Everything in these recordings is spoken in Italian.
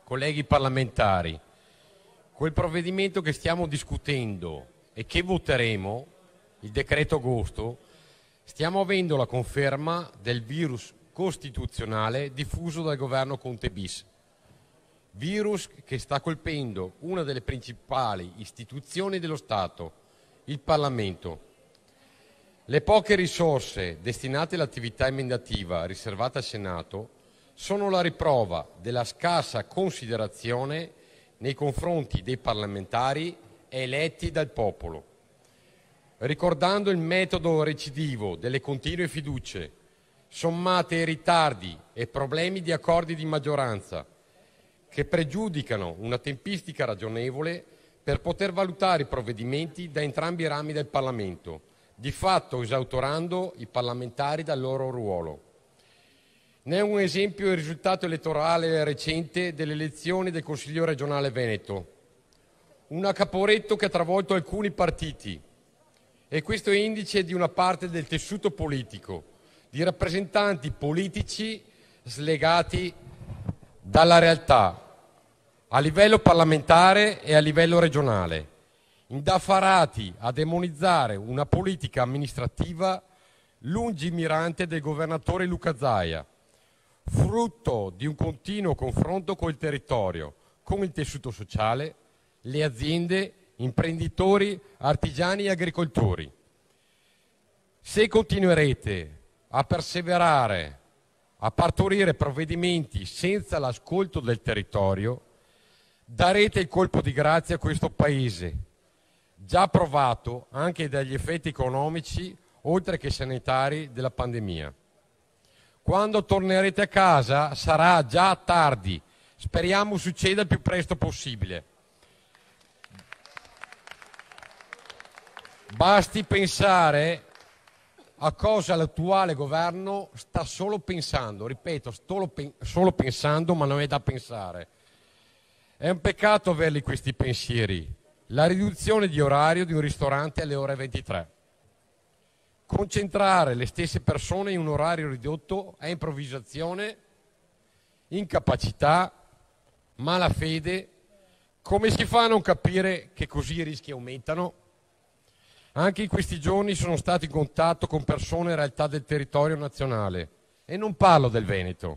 colleghi parlamentari, quel provvedimento che stiamo discutendo e che voteremo, il decreto agosto, stiamo avendo la conferma del virus costituzionale diffuso dal governo Conte bis. Virus che sta colpendo una delle principali istituzioni dello Stato, il Parlamento. Le poche risorse destinate all'attività emendativa riservata al Senato sono la riprova della scarsa considerazione nei confronti dei parlamentari eletti dal popolo. Ricordando il metodo recidivo delle continue fiducie, sommate ai ritardi e problemi di accordi di maggioranza, che pregiudicano una tempistica ragionevole per poter valutare i provvedimenti da entrambi i rami del Parlamento, di fatto esautorando i parlamentari dal loro ruolo. Ne è un esempio il risultato elettorale recente delle elezioni del Consiglio regionale Veneto. Un Caporetto che ha travolto alcuni partiti, e questo è indice di una parte del tessuto politico, di rappresentanti politici slegati dalla realtà a livello parlamentare e a livello regionale, indaffarati a demonizzare una politica amministrativa lungimirante del governatore Luca Zaia, frutto di un continuo confronto col territorio, con il tessuto sociale, le aziende, imprenditori, artigiani e agricoltori. Se continuerete a perseverare, a partorire provvedimenti senza l'ascolto del territorio, darete il colpo di grazia a questo Paese, già provato anche dagli effetti economici, oltre che sanitari, della pandemia. Quando tornerete a casa sarà già tardi, speriamo succeda il più presto possibile. Basti pensare a cosa l'attuale governo sta solo pensando, ripeto, solo pensando, ma non è da pensare. È un peccato averli questi pensieri. La riduzione di orario di un ristorante alle ore 23. Concentrare le stesse persone in un orario ridotto è improvvisazione, incapacità, malafede. Come si fa a non capire che così i rischi aumentano? Anche in questi giorni sono stato in contatto con persone in realtà del territorio nazionale e non parlo del Veneto,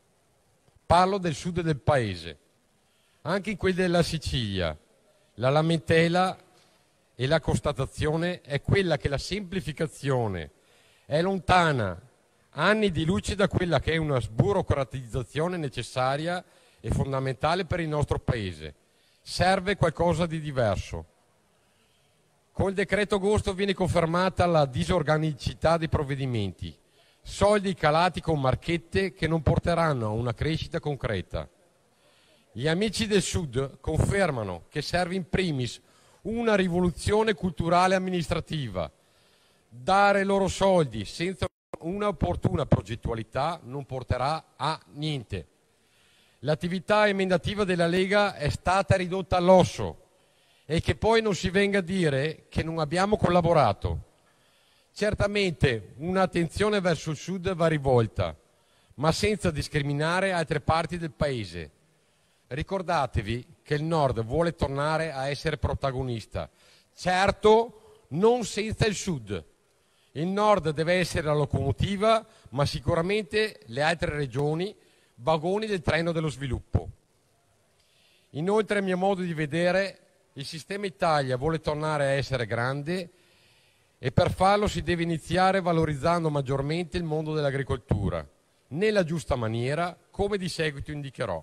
parlo del sud del paese, anche in quelli della Sicilia. La lamentela e la constatazione è quella che la semplificazione è lontana anni di luce da quella che è una sburocratizzazione necessaria e fondamentale per il nostro Paese. Serve qualcosa di diverso. Con il decreto agosto viene confermata la disorganicità dei provvedimenti, soldi calati con marchette che non porteranno a una crescita concreta. Gli amici del Sud confermano che serve in primis una rivoluzione culturale amministrativa. Dare loro soldi senza una opportuna progettualità non porterà a niente. L'attività emendativa della Lega è stata ridotta all'osso e che poi non si venga a dire che non abbiamo collaborato. Certamente un'attenzione verso il Sud va rivolta, ma senza discriminare altre parti del Paese. Ricordatevi che il Nord vuole tornare a essere protagonista, certo non senza il Sud. Il Nord deve essere la locomotiva, ma sicuramente le altre regioni vagoni del treno dello sviluppo. Inoltre, a mio modo di vedere, il sistema Italia vuole tornare a essere grande e per farlo si deve iniziare valorizzando maggiormente il mondo dell'agricoltura, nella giusta maniera, come di seguito indicherò.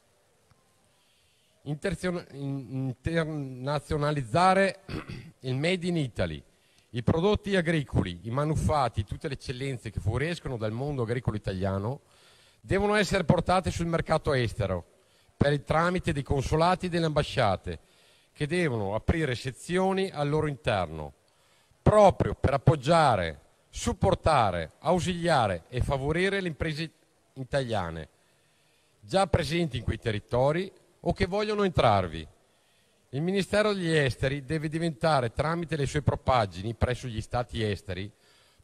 Internazionalizzare il Made in Italy, i prodotti agricoli, i manufatti, tutte le eccellenze che fuoriescono dal mondo agricolo italiano devono essere portate sul mercato estero per il tramite dei consolati e delle ambasciate che devono aprire sezioni al loro interno proprio per appoggiare, supportare, ausiliare e favorire le imprese italiane già presenti in quei territori o che vogliono entrarvi. Il Ministero degli Esteri deve diventare, tramite le sue propaggini presso gli Stati esteri,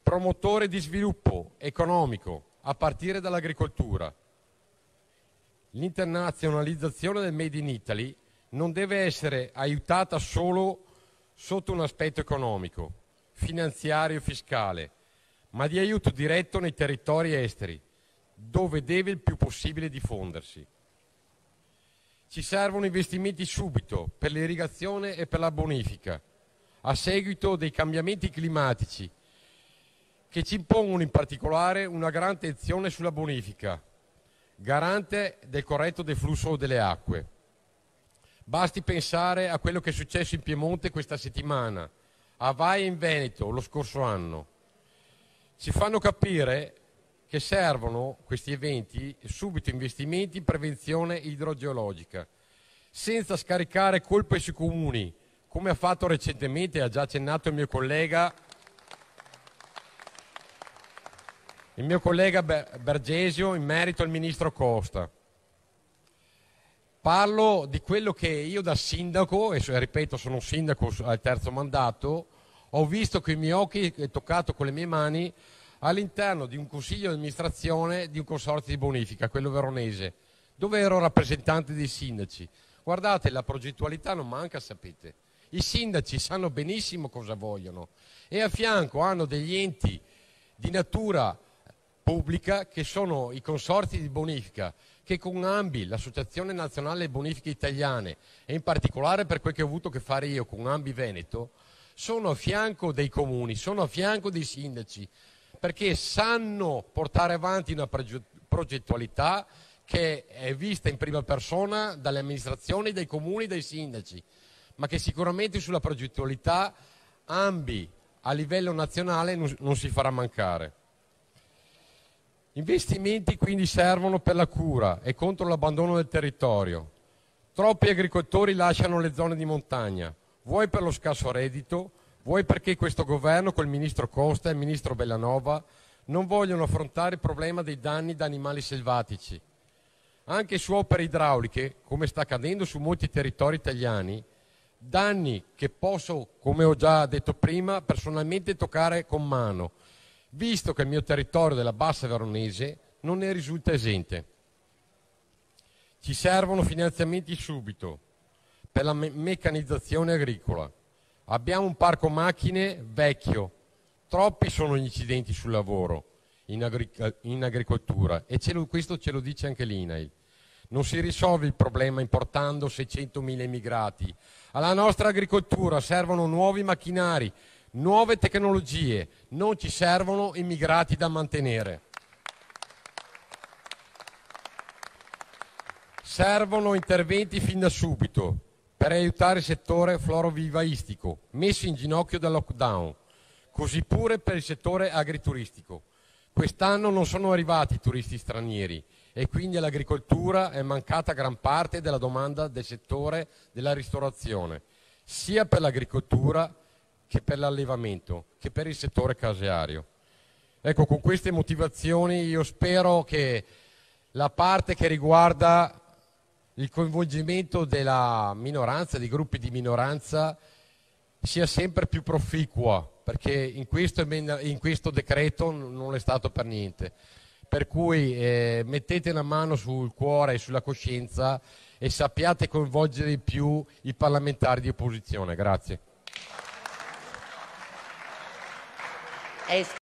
promotore di sviluppo economico a partire dall'agricoltura. L'internazionalizzazione del Made in Italy non deve essere aiutata solo sotto un aspetto economico, finanziario e fiscale, ma di aiuto diretto nei territori esteri, dove deve il più possibile diffondersi. Ci servono investimenti subito per l'irrigazione e per la bonifica, a seguito dei cambiamenti climatici, che ci impongono in particolare una grande attenzione sulla bonifica, garante del corretto deflusso delle acque. Basti pensare a quello che è successo in Piemonte questa settimana, a Vai e in Veneto lo scorso anno. Ci fanno capire che servono questi eventi subito investimenti in prevenzione idrogeologica, senza scaricare colpe sui comuni, come ha fatto recentemente, ha già accennato il mio collega Bergesio in merito al ministro Costa. Parlo di quello che io da sindaco, e ripeto sono sindaco al terzo mandato, ho visto con i miei occhi e toccato con le mie mani all'interno di un consiglio di amministrazione di un consorzio di bonifica, quello veronese, dove ero rappresentante dei sindaci. Guardate, la progettualità non manca, sapete. I sindaci sanno benissimo cosa vogliono e a fianco hanno degli enti di natura pubblica che sono i consorzi di bonifica, che con ANBI, l'Associazione Nazionale Bonifiche Italiane, e in particolare per quel che ho avuto a che fare io con ANBI Veneto, sono a fianco dei comuni, sono a fianco dei sindaci, perché sanno portare avanti una progettualità che è vista in prima persona dalle amministrazioni, dai comuni, dai sindaci, ma che sicuramente sulla progettualità ANBI a livello nazionale non si farà mancare. Investimenti quindi servono per la cura e contro l'abbandono del territorio. Troppi agricoltori lasciano le zone di montagna, vuoi per lo scarso reddito, vuoi perché questo governo col ministro Costa e il ministro Bellanova non vogliono affrontare il problema dei danni da animali selvatici. Anche su opere idrauliche, come sta accadendo su molti territori italiani, danni che posso, come ho già detto prima, personalmente toccare con mano, visto che il mio territorio della Bassa Veronese non ne risulta esente. Ci servono finanziamenti subito per la meccanizzazione agricola. Abbiamo un parco macchine vecchio, troppi sono gli incidenti sul lavoro in agricoltura e questo ce lo dice anche l'INAIL. Non si risolve il problema importando 600.000 immigrati. Alla nostra agricoltura servono nuovi macchinari, nuove tecnologie, non ci servono immigrati da mantenere. Servono interventi fin da subito per aiutare il settore florovivaistico, messo in ginocchio dal lockdown, così pure per il settore agrituristico. Quest'anno non sono arrivati turisti stranieri e quindi all'agricoltura è mancata gran parte della domanda del settore della ristorazione, sia per l'agricoltura che per l'allevamento, che per il settore caseario. Ecco, con queste motivazioni io spero che la parte che riguarda il coinvolgimento della minoranza, dei gruppi di minoranza, sia sempre più proficua, perché in questo decreto non è stato per niente. Per cui mettete una mano sul cuore e sulla coscienza e sappiate coinvolgere di più i parlamentari di opposizione. Grazie.